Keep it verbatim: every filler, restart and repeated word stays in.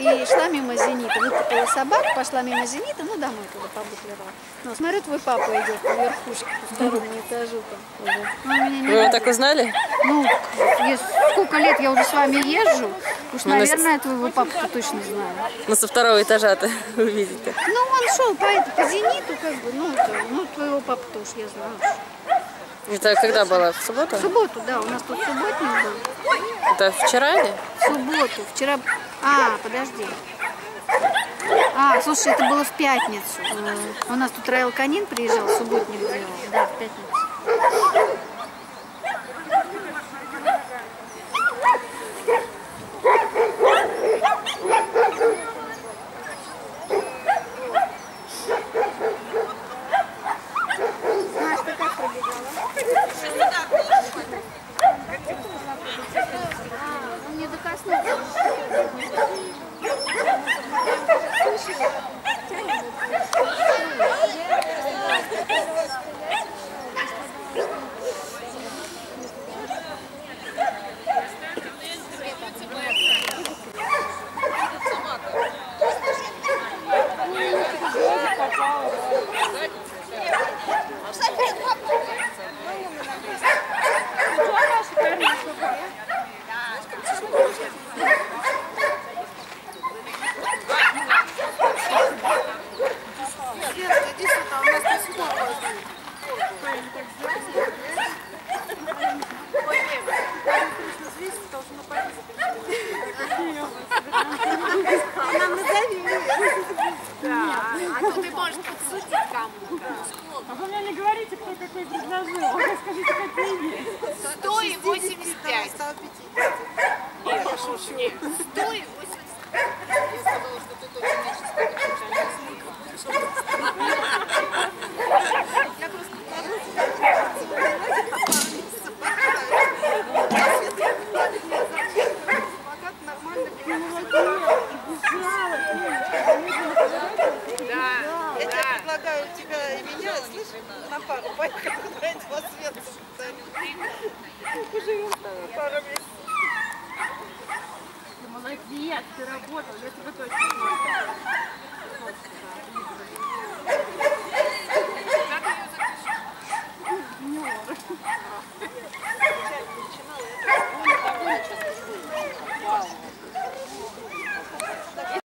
и шла мимо «Зенита». Выкупила собак, пошла мимо «Зенита», ну домой туда побуклировала. Ну, смотрю, твой папа идет по верхушке, по второму этажу там. Угу. Ну, меня Вы его так узнали? Ну, сколько лет я уже с вами езжу, уж, ну, наверное, твоего папу точно знаю. Ну, со второго этажа-то увидите. Ну, он шел по, это, по «Зениту», как бы, ну, это, ну, твоего папу тоже я знаю. Это когда было? В субботу? В субботу, да, у нас тут субботник был. Это вчера или? В субботу, вчера... А, подожди. А, слушай, это было в пятницу. У нас тут Раил Канин приезжал, субботник делал. Да, в пятницу. А вы мне не говорите, кто какой предложил. Вы скажите, какие есть. сто и восемьдесят пять. Нет, я шучу. Нет, сто и восемьдесят пять. Я сказала, что тут очень меньше ста, потому что они я просто Я тебе предлагаю тебя и меня, слышишь, на пару поехать куда-нибудь во свет. Поживем пару месяцев. Молодец, ты работал, я тебе точно